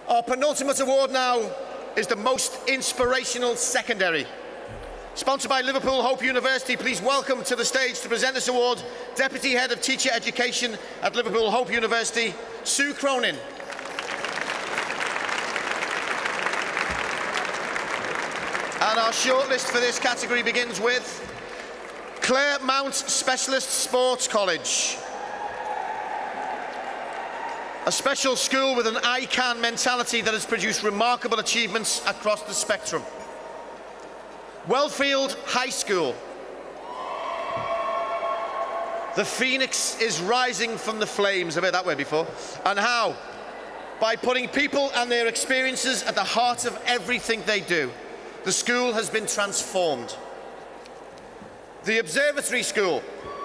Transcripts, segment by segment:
Our penultimate award now is the Most Inspirational Secondary. Sponsored by Liverpool Hope University, please welcome to the stage to present this award, Deputy Head of Teacher Education at Liverpool Hope University, Sue Cronin. And our shortlist for this category begins with Claremont Specialist Sports College. A special school with an I-can mentality that has produced remarkable achievements across the spectrum. Wellfield High School. The phoenix is rising from the flames. I've heard that word before. And how? By putting people and their experiences at the heart of everything they do. The school has been transformed. The Observatory School.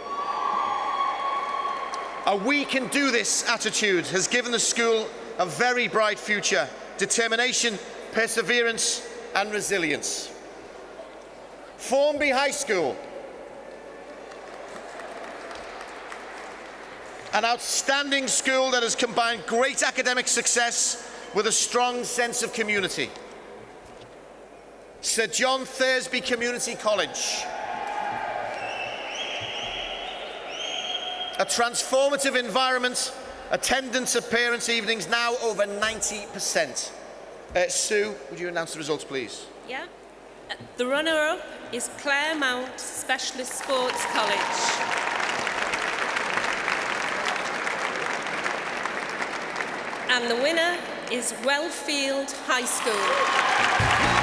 A we can do this attitude has given the school a very bright future. Determination, perseverance and resilience. Formby High School. An outstanding school that has combined great academic success with a strong sense of community. Sir John Thursby Community College. A transformative environment, attendance at parents' evenings now over 90%. Sue, would you announce the results, please? Yeah. The runner-up is Claremont Specialist Sports College. And the winner is Wellfield High School.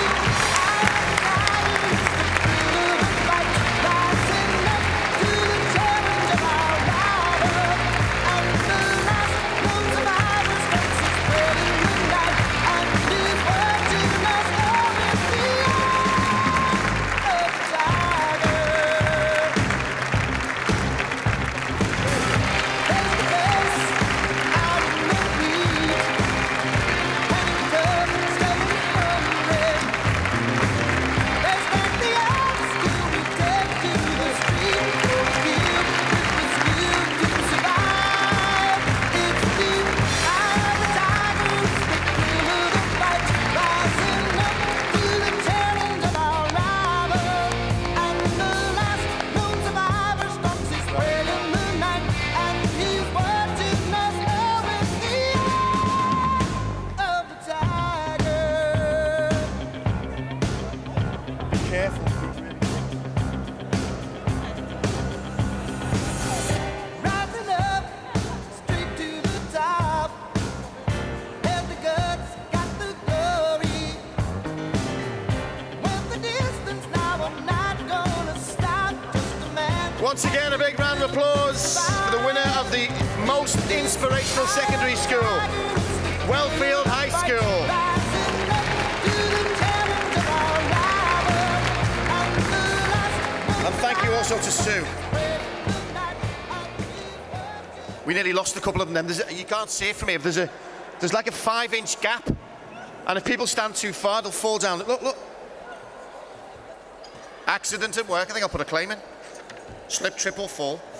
Once again, a big round of applause for the winner of the Most Inspirational Secondary School, Wellfield High School. And thank you also to Sue. We nearly lost a couple of them. You can't see it from here, but there's like a 5-inch gap. And if people stand too far, they'll fall down. Look, look. Accident at work. I think I'll put a claim in. Slip, trip or fall.